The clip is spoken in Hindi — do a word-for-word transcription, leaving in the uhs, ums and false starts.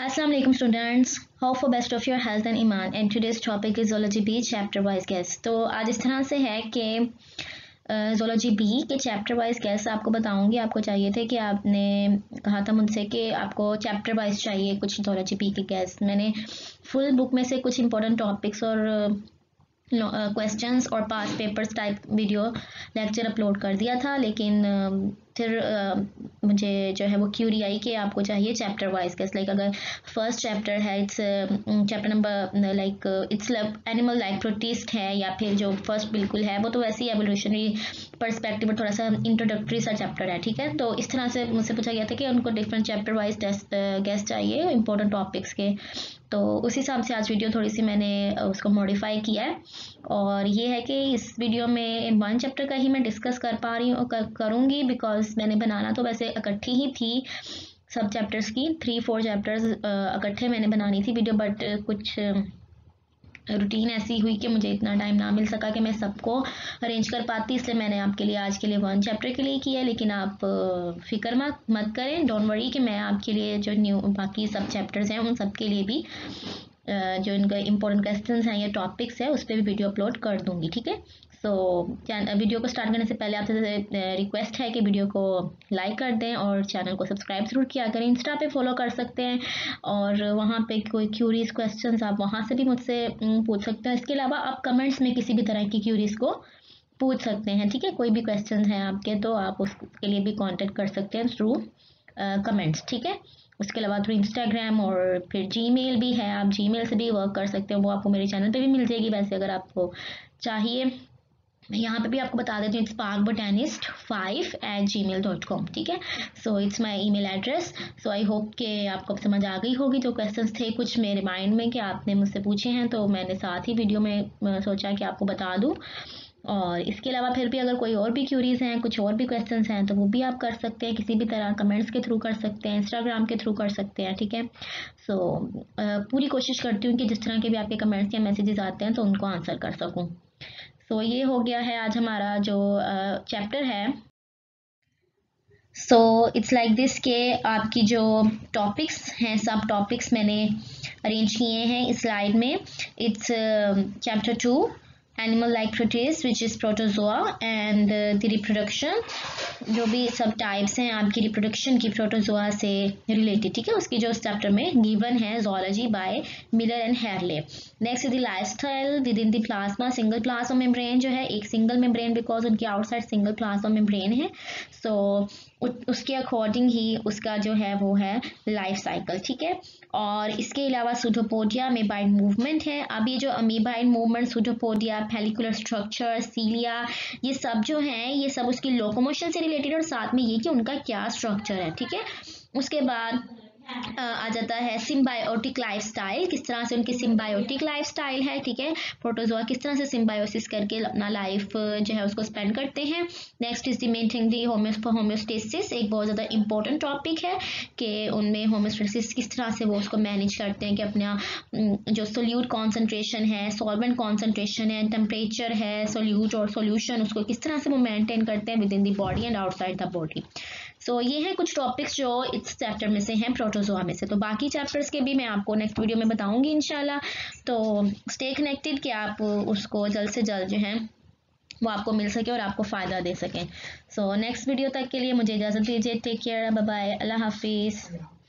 Assalamu alaikum students, hope for best of your health and iman, and today's topic is zoology B chapter wise guess। तो आज इस तरह से है कि zoology B के chapter wise guess आपको बताऊंगी। आपको चाहिए थे कि आपने कहा था मुझसे कि आपको chapter wise चाहिए कुछ zoology B के guess। मैंने full book में से कुछ important topics और क्वेश्चंस uh, और past papers type video lecture upload कर दिया था, लेकिन uh, फिर uh, मुझे जो है वो क्यूरी आई कि आपको चाहिए चैप्टर वाइज कैसे। लाइक अगर फर्स्ट चैप्टर है, it's chapter number like it's animal like protist है, या फिर जो फर्स्ट बिल्कुल है वो तो वैसे ही एवोल्यूशनरी पर्सपेक्टिव में थोड़ा सा इंट्रोडक्टरी सा चैप्टर है, ठीक है। तो इस तरह से मुझसे पूछा गया था कि उनको डिफरेंट चैप्टर वाइज गेस्ट चाहिए इंपॉर्टेंट टॉपिक्स के, तो उस हिसाब से आज वीडियो थोड़ी सी मैंने उसको मॉडिफाई किया है। और ये है कि इस वीडियो में वन चैप्टर का ही मैं डिस्कस कर पा रही हूँ कर, करूँगी बिकॉज मैंने बनाना तो वैसे इकट्ठी ही थी सब चैप्टर्स की, थ्री फोर चैप्टर्स इकट्ठे मैंने बनानी थी वीडियो, बट कुछ रूटीन ऐसी हुई कि मुझे इतना टाइम ना मिल सका कि मैं सबको अरेंज कर पाती, इसलिए मैंने आपके लिए आज के लिए वन चैप्टर के लिए किया है। लेकिन आप फिक्र मत मत करें, डोंट वरी, कि मैं आपके लिए जो न्यू बाकी सब चैप्टर्स हैं उन सब के लिए भी जो इनका इंपॉर्टेंट क्वेश्चंस हैं या टॉपिक्स है उस पर भी वीडियो अपलोड कर दूंगी, ठीक है। सो so, वीडियो को स्टार्ट करने से पहले आपसे रिक्वेस्ट है कि वीडियो को लाइक कर दें और चैनल को सब्सक्राइब जरूर किया करें। इंस्टा पे फॉलो कर सकते हैं और वहाँ पे कोई क्यूरीज क्वेश्चंस आप वहाँ से भी मुझसे पूछ सकते हैं। इसके अलावा आप कमेंट्स में किसी भी तरह की क्यूरीज को पूछ सकते हैं, ठीक है। कोई भी क्वेश्चन हैं आपके तो आप उसके लिए भी कॉन्टेक्ट कर सकते हैं थ्रू कमेंट्स, ठीक है। उसके अलावा थ्रू इंस्टाग्राम और फिर जीमेल भी है, आप जीमेल से भी वर्क कर सकते हो, वो आपको मेरे चैनल पे भी मिल जाएगी वैसे अगर आपको चाहिए। मैं यहाँ पे भी आपको बता देती हूँ, it's park botanist five eight Gmail dot com, ठीक है। So it's my email address. So I hope कि आपको समझ आ गई होगी। जो क्वेश्चंस थे कुछ मेरे माइंड में कि आपने मुझसे पूछे हैं, तो मैंने साथ ही वीडियो में सोचा कि आपको बता दूँ। और इसके अलावा फिर भी अगर कोई और भी क्यूरीज हैं, कुछ और भी क्वेश्चंस हैं, तो वो भी आप कर सकते हैं किसी भी तरह, कमेंट्स के थ्रू कर सकते हैं, इंस्टाग्राम के थ्रू कर सकते हैं, ठीक है। सो so, पूरी कोशिश करती हूँ कि जिस तरह के भी आपके कमेंट्स या मैसेजेस आते हैं तो उनको आंसर कर सकूँ। सो so, ये हो गया है आज हमारा जो चैप्टर uh, है। सो इट्स लाइक दिस के आपकी जो टॉपिक्स हैं सब टॉपिक्स मैंने अरेंज किए हैं इस स्लाइड में। It's chapter two animal like protist which is protozoa and the reproduction, जो भी सब टाइप्स हैं आपकी रिप्रोडक्शन की प्रोटोजोआ से रिलेटेड, ठीक है। उसकी जो इस चैप्टर में गिवन है zoology by Miller and Harley. Next the lifestyle within the plasma, single plasma membrane जो है एक सिंगल मेम्ब्रेन बिकॉज उनके आउटसाइड सिंगल प्लाज्मा मेम्ब्रेन है। सो so, उसके अकॉर्डिंग ही उसका जो है वो है लाइफ साइकिल, ठीक है। और इसके अलावा सूडोपोडिया अमीबाइड मूवमेंट है। अब ये जो amoeboid movement, pseudopodia, pellicular structure, cilia, ये सब जो हैं ये सब उसकी लोकोमोशन से रिलेटेड और साथ में ये कि उनका क्या स्ट्रक्चर है, ठीक है। उसके बाद आ जाता है सिम्बायोटिक लाइफस्टाइल, किस तरह से उनकी सिम्बायोटिक लाइफस्टाइल है, ठीक है। प्रोटोजोआ किस तरह से सिम्बायोसिस करके अपना लाइफ जो है उसको स्पेंड करते हैं। Next is the maintaining the homeostasis, एक बहुत ज़्यादा इंपॉर्टेंट टॉपिक है कि उनमें होम्योस्टेसिस किस तरह से वो उसको मैनेज करते हैं कि अपना जो सोल्यूट कॉन्सेंट्रेशन है, सॉल्वेंट कॉन्सेंट्रेशन है, टेम्परेचर है, सोल्यूट और सोल्यूशन, उसको किस तरह से वो मेंटेन करते हैं within the body and outside the body. So so, ये है कुछ टॉपिक्स जो इस चैप्टर में से हैं प्रोटोजोआ में से। तो बाकी चैप्टर्स के भी मैं आपको नेक्स्ट वीडियो में बताऊंगी इंशाल्लाह। तो स्टे कनेक्टेड कि आप उसको जल्द से जल्द जो है वो आपको मिल सके और आपको फ़ायदा दे सकें। सो नेक्स्ट वीडियो तक के लिए मुझे इजाज़त दीजिए। टेक केयर, बाय बाय, अल्लाह हाफिज़।